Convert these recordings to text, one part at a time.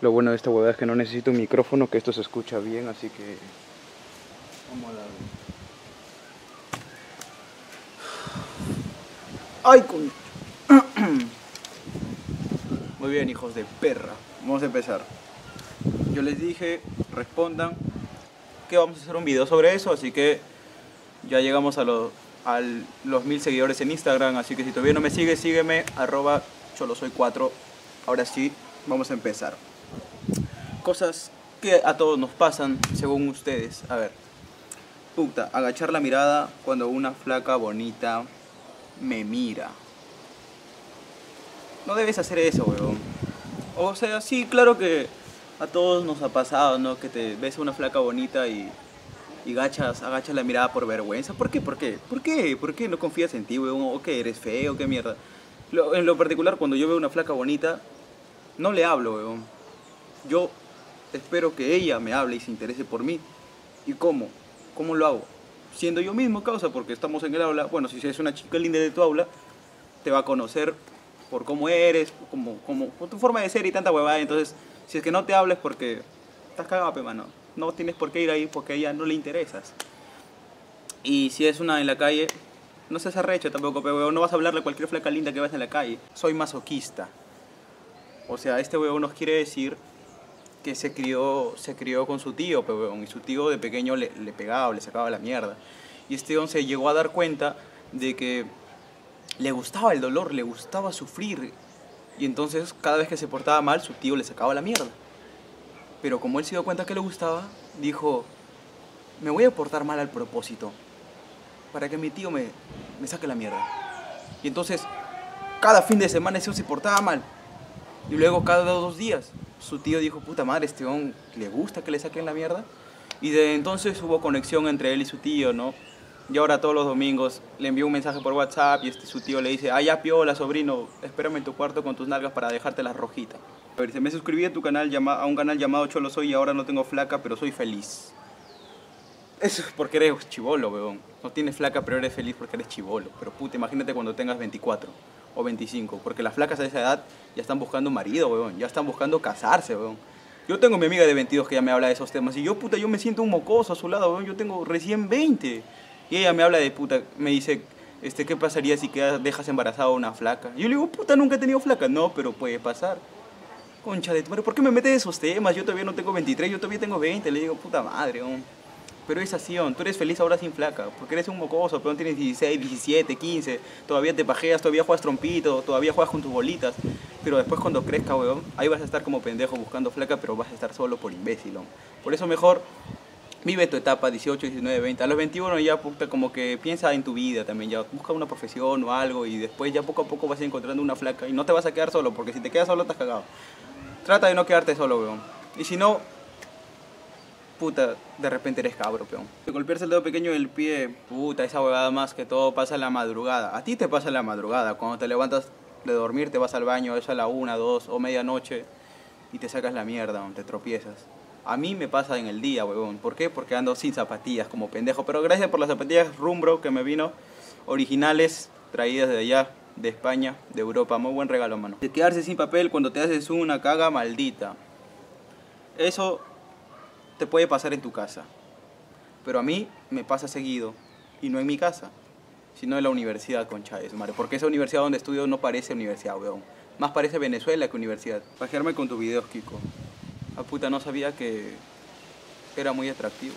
Lo bueno de esta huevada es que no necesito un micrófono, que esto se escucha bien, así que vamos a darle. ¡Ay, coño! Muy bien, hijos de perra. Vamos a empezar. Yo les dije, respondan, que vamos a hacer un video sobre eso, así que ya llegamos a los 1000 seguidores en Instagram, así que si todavía no me sigues, sígueme, @cholosoy4. Ahora sí, vamos a empezar. Cosas que a todos nos pasan, según ustedes. A ver, puta, agachar la mirada cuando una flaca bonita me mira. No debes hacer eso, weón. O sea, sí, claro que a todos nos ha pasado, ¿no? Que te ves a una flaca bonita y agachas la mirada por vergüenza. ¿Por qué? ¿Por qué? ¿Por qué? ¿Por qué no confías en ti, weón? ¿O que eres feo? ¿Qué mierda? En lo particular, cuando yo veo una flaca bonita, no le hablo, weón. Yo espero que ella me hable y se interese por mí. ¿Y cómo? ¿Cómo lo hago? Siendo yo mismo, causa, porque estamos en el aula. Bueno, si es una chica linda de tu aula, te va a conocer por cómo eres, por tu forma de ser y tanta huevada. Entonces, si es que no te hables porque estás cagado, pe, mano. No tienes por qué ir ahí porque a ella no le interesas. Y si es una en la calle, no seas arrecho tampoco, pe, huevón. No vas a hablarle a cualquier flaca linda que vas en la calle. Soy masoquista. O sea, este huevón nos quiere decir que se crió con su tío, pe, huevón. Y su tío de pequeño le pegaba o le sacaba la mierda. Y este huevón se llegó a dar cuenta de que le gustaba el dolor, le gustaba sufrir. Y entonces cada vez que se portaba mal, su tío le sacaba la mierda. Pero como él se dio cuenta que le gustaba, dijo, me voy a portar mal al propósito, para que mi tío me saque la mierda. Y entonces, cada fin de semana ese se portaba mal. Y luego cada 2 días, su tío dijo, puta madre, este hombre le gusta que le saquen la mierda. Y de entonces hubo conexión entre él y su tío, ¿no? Y ahora todos los domingos le envió un mensaje por WhatsApp y su tío le dice, ah, ya piola, sobrino, espérame en tu cuarto con tus nalgas para dejarte las rojitas. A ver, me suscribí a tu canal, a un canal llamado Cholo Soy y ahora no tengo flaca, pero soy feliz. Eso es porque eres chibolo, weón. No tienes flaca, pero eres feliz porque eres chibolo. Pero puta, imagínate cuando tengas 24 o 25, porque las flacas a esa edad ya están buscando un marido, weón. Ya están buscando casarse, weón. Yo tengo mi amiga de 22 que ya me habla de esos temas y yo, puta, yo me siento un mocoso a su lado, weón. Yo tengo recién 20. Y ella me habla de puta, me dice, ¿qué pasaría si dejas embarazada a una flaca? Y yo le digo, puta, nunca he tenido flaca. No, pero puede pasar. Concha de tu madre, ¿por qué me metes esos temas? Yo todavía no tengo 23, yo todavía tengo 20. Le digo, puta madre, weón. Pero es así, tú eres feliz ahora sin flaca, porque eres un mocoso, pero tienes 16, 17, 15, todavía te pajeas, todavía juegas trompito, todavía juegas con tus bolitas. Pero después cuando crezca, weón, ahí vas a estar como pendejo buscando flaca, pero vas a estar solo por imbécil, weón. Por eso mejor vive tu etapa 18, 19, 20. A los 21 ya puta, como que piensa en tu vida también, ya busca una profesión o algo y después ya poco a poco vas a ir encontrando una flaca y no te vas a quedar solo, porque si te quedas solo estás cagado. Trata de no quedarte solo, weón. Y si no, puta, de repente eres cabro, peón. Golpearse el dedo pequeño del pie, puta, esa huevada más que todo pasa en la madrugada. A ti te pasa en la madrugada, cuando te levantas de dormir, te vas al baño, eso a la 1, 2 o medianoche y te sacas la mierda, te tropiezas. A mí me pasa en el día, huevón. ¿Por qué? Porque ando sin zapatillas como pendejo. Pero gracias por las zapatillas Rumbro que me vino, originales, traídas de allá, de España, de Europa. Muy buen regalo, mano. De quedarse sin papel cuando te haces una caga maldita. Eso te puede pasar en tu casa. Pero a mí me pasa seguido. Y no en mi casa, sino en la universidad, concha de su madre. Porque esa universidad donde estudio no parece universidad, huevón. Más parece Venezuela que universidad. Pajearme con tus videos, Kiko. Ah, puta, no sabía que era muy atractivo.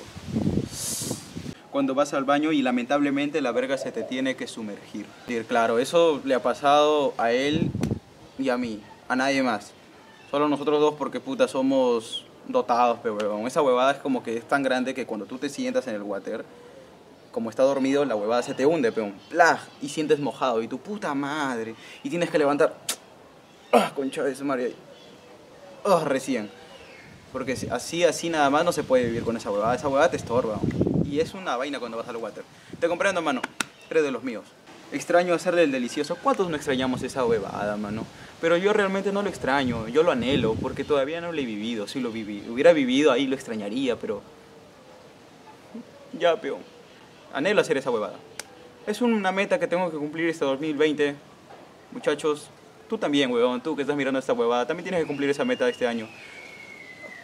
Cuando vas al baño y lamentablemente la verga se te tiene que sumergir. Claro, eso le ha pasado a él y a mí, a nadie más. Solo nosotros dos porque puta somos dotados, pe huevón. Esa huevada es como que es tan grande que cuando tú te sientas en el water, como está dormido, la huevada se te hunde, peón. ¡Plah! Y sientes mojado y tu puta madre. Y tienes que levantar. ¡Ah, concha de su madre! ¡Ah, recién! Porque así nada más no se puede vivir con esa huevada te estorba. Y es una vaina cuando vas al water. Te comprendo, mano. Eres de los míos. Extraño hacerle el delicioso. ¿Cuántos no extrañamos esa huevada, mano? Pero yo realmente no lo extraño. Yo lo anhelo porque todavía no lo he vivido. Si lo hubiera vivido ahí lo extrañaría, pero... Ya, peón. Anhelo hacer esa huevada. Es una meta que tengo que cumplir este 2020. Muchachos, tú también, huevón. Tú que estás mirando esta huevada, también tienes que cumplir esa meta de este año.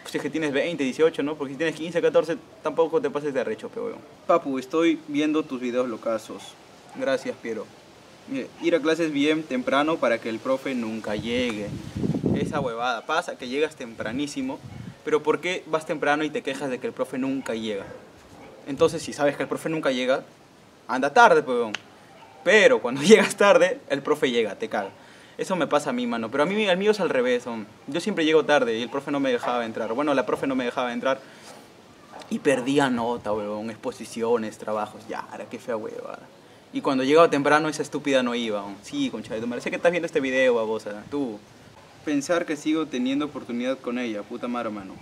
Si es que tienes 20, 18, ¿no? Porque si tienes 15, 14, tampoco te pases de arrecho, pero weón. Papu, estoy viendo tus videos locazos. Gracias, Piero. Mire, ir a clases bien temprano para que el profe nunca llegue. Esa huevada. Pasa que llegas tempranísimo, pero ¿por qué vas temprano y te quejas de que el profe nunca llega? Entonces, si sabes que el profe nunca llega, anda tarde, weón. Pero cuando llegas tarde, el profe llega, te caga. Eso me pasa a mí, mano. Pero a mí, al mío es al revés. Yo siempre llego tarde y el profe no me dejaba entrar. Bueno, la profe no me dejaba entrar. Y perdía nota, weón. Exposiciones, trabajos. Ya, era qué fea huevada. Y cuando llegaba temprano, esa estúpida no iba. Sí, concha de tu madre. Sé que estás viendo este video, babosa. Tú. Pensar que sigo teniendo oportunidad con ella. Puta madre, mano.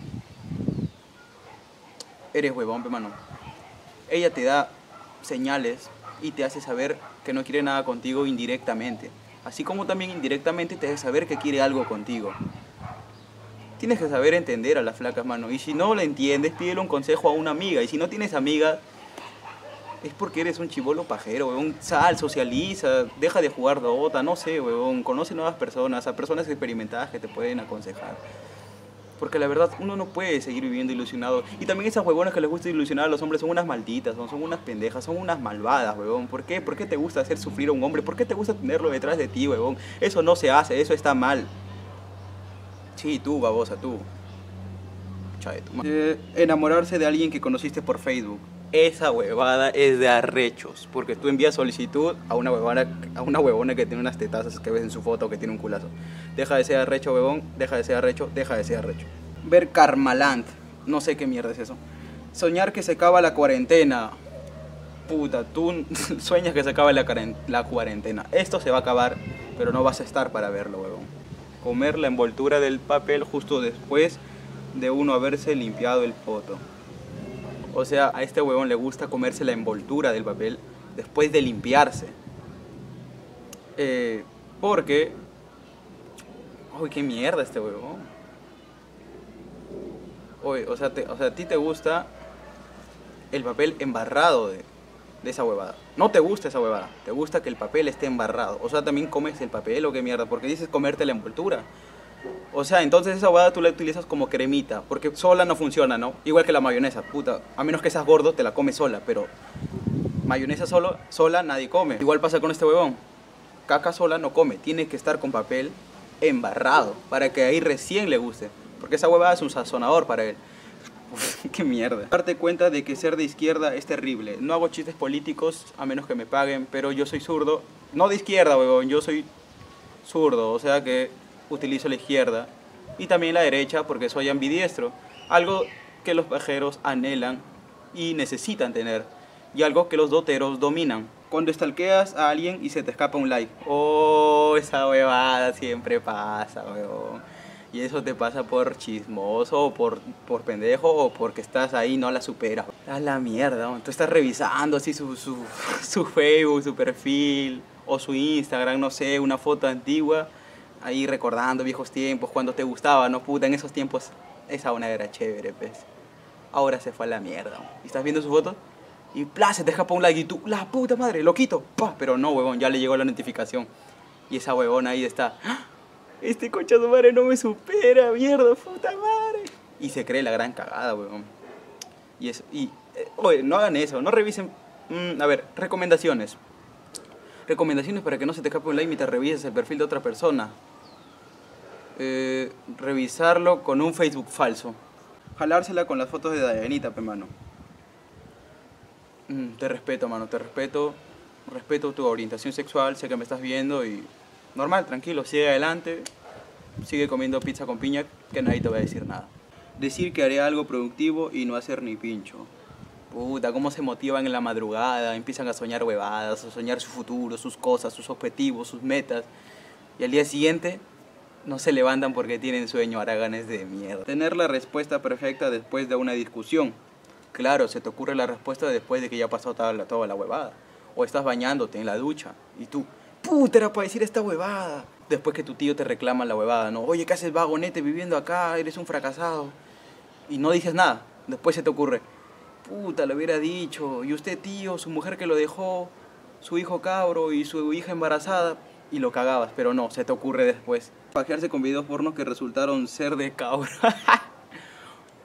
Eres huevón, mano. Ella te da señales y te hace saber que no quiere nada contigo indirectamente. Así como también indirectamente te hace saber que quiere algo contigo. Tienes que saber entender a las flacas, mano. Y si no la entiendes, pídele un consejo a una amiga. Y si no tienes amiga, es porque eres un chibolo pajero, weón. Sal, socializa, deja de jugar Dota, no sé, weón. Conoce nuevas personas, a personas experimentadas que te pueden aconsejar. Porque la verdad, uno no puede seguir viviendo ilusionado. Y también esas huevonas que les gusta ilusionar a los hombres son unas malditas, son unas pendejas, son unas malvadas, huevón. ¿Por qué? ¿Por qué te gusta hacer sufrir a un hombre? ¿Por qué te gusta tenerlo detrás de ti, huevón? Eso no se hace, eso está mal. Sí, tú, babosa, tú. Chale, tu enamorarse de alguien que conociste por Facebook. Esa huevada es de arrechos. Porque tú envías solicitud a una huevona que tiene unas tetazas que ves en su foto que tiene un culazo. Deja de ser arrecho, huevón. Deja de ser arrecho. Deja de ser arrecho. Ver Karmaland. No sé qué mierda es eso. Soñar que se acaba la cuarentena. Puta, tú sueñas que se acaba la cuarentena. Esto se va a acabar, pero no vas a estar para verlo, huevón. Comer la envoltura del papel justo después de uno haberse limpiado el poto. O sea, a este huevón le gusta comerse la envoltura del papel después de limpiarse. Porque... Uy, qué mierda este huevón. Uy, o sea, a ti te gusta el papel embarrado de esa huevada. No te gusta esa huevada, te gusta que el papel esté embarrado. O sea, también comes el papel o qué mierda, porque dices comerte la envoltura. O sea, entonces esa huevada tú la utilizas como cremita, porque sola no funciona, ¿no? Igual que la mayonesa, puta. A menos que seas gordo, te la comes sola, pero mayonesa sola nadie come. Igual pasa con este huevón. Caca sola no come, tiene que estar con papel embarrado, para que ahí recién le guste. Porque esa huevada es un sazonador para él. Uf, qué mierda. Darte cuenta de que ser de izquierda es terrible. No hago chistes políticos a menos que me paguen, pero yo soy zurdo. No de izquierda, huevón, yo soy zurdo, o sea que utilizo la izquierda y también la derecha porque soy ambidiestro. Algo que los pajeros anhelan y necesitan tener. Y algo que los doteros dominan. Cuando stalkeas a alguien y se te escapa un like. Oh, esa huevada siempre pasa, huevón. Y eso te pasa por chismoso, o por pendejo, o porque estás ahí y no la superas. A la mierda, ¿no? Tú estás revisando así su Facebook, su perfil, o su Instagram, no sé, una foto antigua, ahí recordando viejos tiempos, cuando te gustaba, ¿no? Puta, en esos tiempos esa una era chévere, pues. Ahora se fue a la mierda, ¿no? Y estás viendo su foto y ¡plá! Se te escapa un like y tú, la puta madre, lo quito, ¡pah! Pero no, huevón, ya le llegó la notificación. Y esa huevona ahí está... ¡Ah! Este concha de madre no me supera, mierda, puta madre. Y se cree la gran cagada, weón. Oye, no hagan eso, no revisen. A ver, recomendaciones. Recomendaciones para que no se te escape un like mientras revises el perfil de otra persona. Revisarlo con un Facebook falso. Jalársela con las fotos de Dayanita, pe mano. Te respeto, mano, te respeto. Respeto tu orientación sexual, sé que me estás viendo y... Normal, tranquilo, sigue adelante, sigue comiendo pizza con piña, que nadie te va a decir nada. Decir que haré algo productivo y no hacer ni pincho. Puta, cómo se motivan en la madrugada, empiezan a soñar huevadas, a soñar su futuro, sus cosas, sus objetivos, sus metas. Y al día siguiente no se levantan porque tienen sueño, haraganes de mierda. Tener la respuesta perfecta después de una discusión. Claro, se te ocurre la respuesta después de que ya pasó toda la huevada. O estás bañándote en la ducha y tú... Puta, era para decir esta huevada. Después que tu tío te reclama la huevada, ¿no? Oye, ¿qué haces vagonete viviendo acá? Eres un fracasado. Y no dices nada. Después se te ocurre. Puta, lo hubiera dicho. Y usted, tío, su mujer que lo dejó, su hijo cabro y su hija embarazada. Y lo cagabas, pero no, se te ocurre después. Pajearse con videos pornos que resultaron ser de cabra.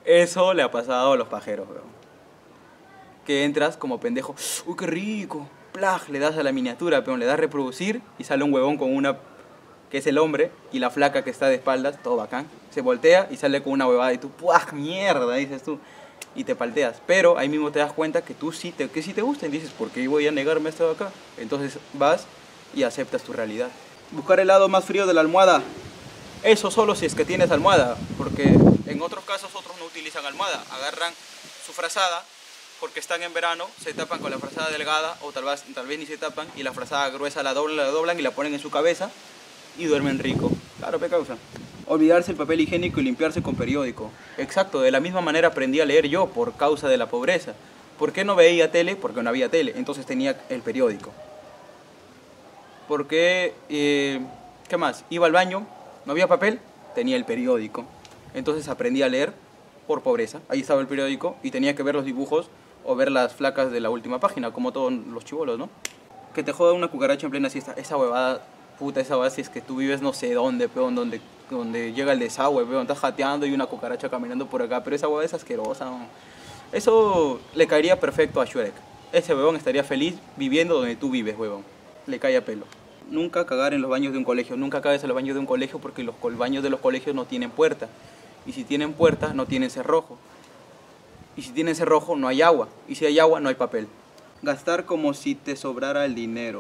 Eso le ha pasado a los pajeros, weón. Que entras como pendejo, uy, qué rico, plag, le das a la miniatura, pero le das reproducir y sale un huevón con una, que es el hombre, y la flaca que está de espaldas, todo bacán, se voltea y sale con una huevada y tú, ¡puah, mierda!, dices tú, y te palteas. Pero ahí mismo te das cuenta que tú sí que sí te gusta y dices, ¿por qué voy a negarme esto de acá? Entonces vas y aceptas tu realidad. Buscar el lado más frío de la almohada. Eso solo si es que tienes almohada, porque en otros casos otros no utilizan almohada, agarran su frazada, porque están en verano, se tapan con la frazada delgada o tal vez ni se tapan y la frazada gruesa la doblan y la ponen en su cabeza y duermen rico. Claro, ¿qué causa? Olvidarse el papel higiénico y limpiarse con periódico. Exacto, de la misma manera aprendí a leer yo por causa de la pobreza. ¿Por qué no veía tele? Porque no había tele, entonces tenía el periódico. ¿Por qué? ¿Qué más? Iba al baño, no había papel, tenía el periódico. Entonces aprendí a leer por pobreza. Ahí estaba el periódico y tenía que ver los dibujos o ver las flacas de la última página, como todos los chibolos, ¿no? Que te joda una cucaracha en plena siesta. Esa huevada, puta, esa huevada, si es que tú vives no sé dónde, peón, donde llega el desagüe, peón, estás jateando y una cucaracha caminando por acá, pero esa huevada es asquerosa, ¿no? Eso le caería perfecto a Shrek. Ese huevón estaría feliz viviendo donde tú vives, huevón. Le cae a pelo. Nunca cagar en los baños de un colegio. Nunca cagues en los baños de un colegio porque los baños de los colegios no tienen puerta. Y si tienen puerta, no tienen cerrojo. Y si tienen cerrojo, no hay agua. Y si hay agua, no hay papel. Gastar como si te sobrara el dinero.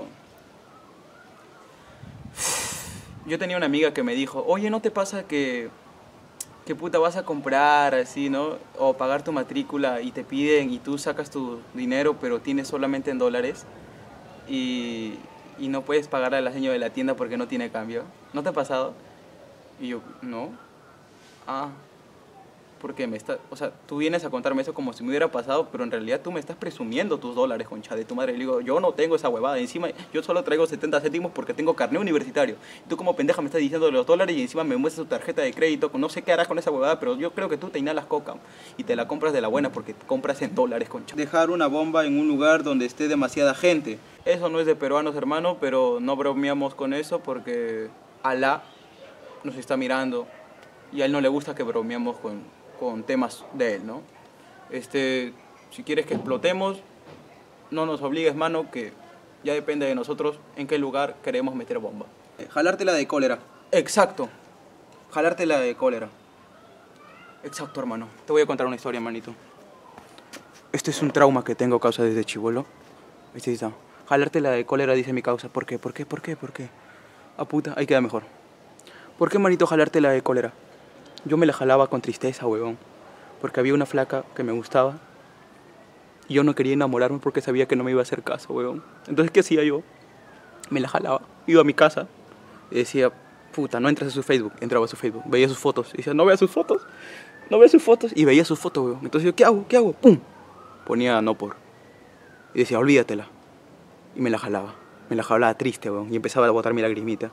Yo tenía una amiga que me dijo, oye, ¿no te pasa que puta vas a comprar así, ¿no? O pagar tu matrícula y te piden y tú sacas tu dinero, pero tienes solamente en dólares y no puedes pagarle a la señora de la tienda porque no tiene cambio? ¿No te ha pasado? Y yo, no. Ah, porque o sea, tú vienes a contarme eso como si me hubiera pasado, pero en realidad tú me estás presumiendo tus dólares, concha de tu madre. Le digo, yo no tengo esa huevada, encima yo solo traigo 70 céntimos porque tengo carnet universitario. Y tú como pendeja me estás diciendo de los dólares y encima me muestras tu tarjeta de crédito, no sé qué harás con esa huevada, pero yo creo que tú te inhalas coca y te la compras de la buena porque compras en dólares, concha. Dejar una bomba en un lugar donde esté demasiada gente. Eso no es de peruanos, hermano, pero no bromeamos con eso porque Alá nos está mirando y a él no le gusta que bromeamos con temas de él, ¿no? Si quieres que explotemos, no nos obligues, mano, que ya depende de nosotros en qué lugar queremos meter bomba. Jalártela de cólera. Exacto. Jalártela de cólera. Exacto, hermano. Te voy a contar una historia, hermanito. Este es un trauma que tengo causa desde chibolo. Está. Jalártela de cólera, dice mi causa. ¿Por qué? ¿Por qué? ¿Por qué? ¿Por qué? Ah, puta, ahí queda mejor. ¿Por qué, manito, jalártela de cólera? Yo me la jalaba con tristeza, huevón, porque había una flaca que me gustaba y yo no quería enamorarme porque sabía que no me iba a hacer caso, huevón. Entonces, ¿qué hacía yo? Me la jalaba, iba a mi casa y decía, puta, no entras a su Facebook. Entraba a su Facebook, veía sus fotos y decía, no vea sus fotos, no vea sus fotos, y veía sus fotos, huevón. Entonces yo, ¿qué hago? ¿Qué hago? ¡Pum! Ponía no por y decía, olvídatela, y me la jalaba triste, huevón, y empezaba a botar mi lagrimita.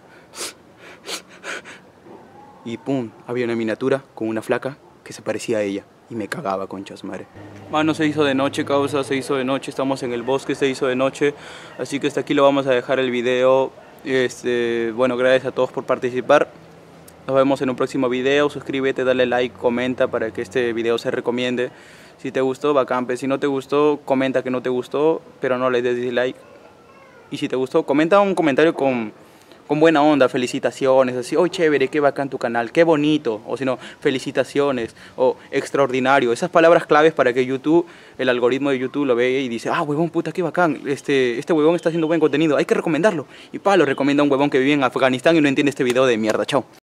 Y pum, había una miniatura con una flaca que se parecía a ella. Y me cagaba, conchas madre. Mano, se hizo de noche, causa, se hizo de noche. Estamos en el bosque, se hizo de noche. Así que hasta aquí lo vamos a dejar el video. Bueno, gracias a todos por participar. Nos vemos en un próximo video. Suscríbete, dale like, comenta para que este video se recomiende. Si te gustó, bacán. Si no te gustó, comenta que no te gustó, pero no le des dislike. Y si te gustó, comenta un comentario con buena onda, felicitaciones, así, oh chévere, qué bacán tu canal, qué bonito, o si no, felicitaciones, o extraordinario, esas palabras claves para que YouTube, el algoritmo de YouTube lo vea y dice, ah, huevón, puta, qué bacán, este huevón está haciendo buen contenido, hay que recomendarlo, y lo recomienda a un huevón que vive en Afganistán y no entiende este video de mierda, chao.